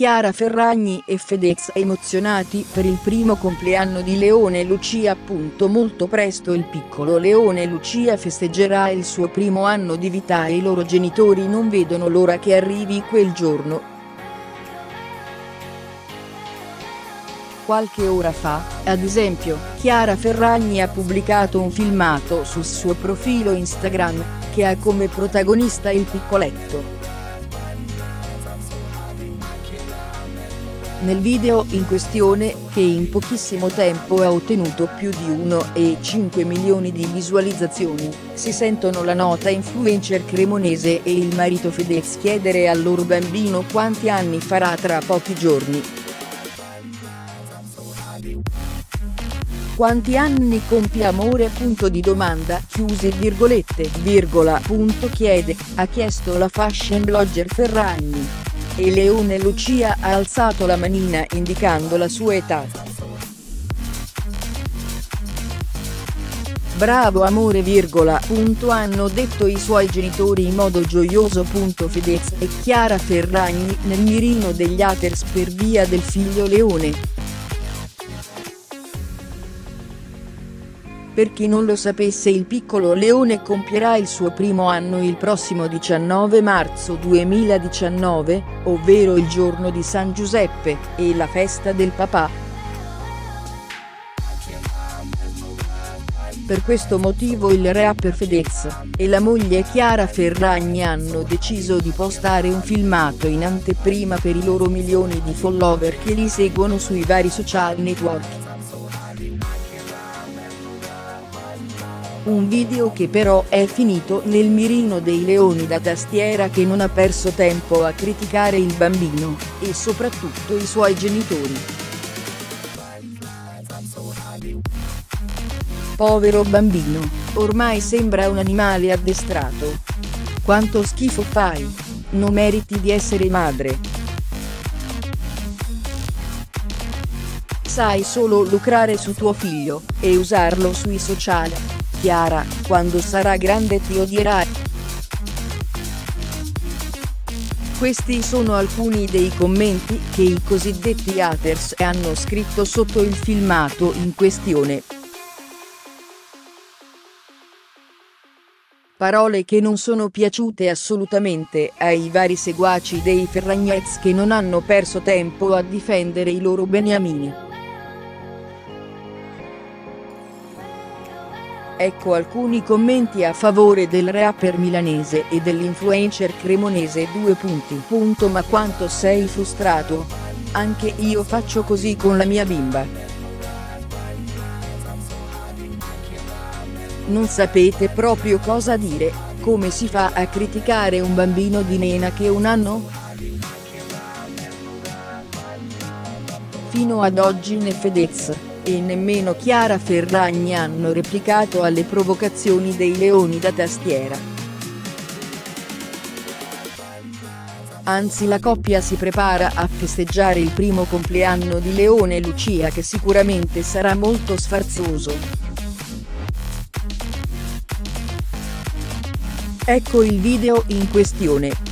Chiara Ferragni e Fedez emozionati per il primo compleanno di Leone Lucia. Molto presto il piccolo Leone Lucia festeggerà il suo primo anno di vita e i loro genitori non vedono l'ora che arrivi quel giorno. Qualche ora fa, ad esempio, Chiara Ferragni ha pubblicato un filmato sul suo profilo Instagram, che ha come protagonista il piccoletto. Nel video in questione, che in pochissimo tempo ha ottenuto più di 1,5 milioni di visualizzazioni, si sentono la nota influencer cremonese e il marito Fedez chiedere al loro bambino quanti anni farà tra pochi giorni. Quanti anni compie amore? Chiede, ha chiesto la fashion blogger Ferragni. E Leone Lucia ha alzato la manina indicando la sua età. Bravo amore, hanno detto i suoi genitori in modo gioioso. Fedez e Chiara Ferragni nel mirino degli haters per via del figlio Leone. Per chi non lo sapesse, il piccolo Leone compierà il suo primo anno il prossimo 19 marzo 2019, ovvero il giorno di San Giuseppe, e la festa del papà. Per questo motivo il rapper Fedez e la moglie Chiara Ferragni hanno deciso di postare un filmato in anteprima per i loro milioni di follower che li seguono sui vari social network. Un video che però è finito nel mirino dei leoni da tastiera, che non ha perso tempo a criticare il bambino, e soprattutto i suoi genitori. Povero bambino, ormai sembra un animale addestrato. Quanto schifo fai! Non meriti di essere madre. Sai solo lucrare su tuo figlio, e usarlo sui social. Chiara, quando sarà grande ti odierai. Questi sono alcuni dei commenti che i cosiddetti haters hanno scritto sotto il filmato in questione. Parole che non sono piaciute assolutamente ai vari seguaci dei Ferragnez, che non hanno perso tempo a difendere i loro beniamini. Ecco alcuni commenti a favore del rapper milanese e dell'influencer cremonese. Ma quanto sei frustrato? Anche io faccio così con la mia bimba. Non sapete proprio cosa dire. Come si fa a criticare un bambino di neanche un anno? Fino ad oggi né Fedez e nemmeno Chiara Ferragni hanno replicato alle provocazioni dei leoni da tastiera. Anzi, la coppia si prepara a festeggiare il primo compleanno di Leone Lucia, che sicuramente sarà molto sfarzoso. Ecco il video in questione.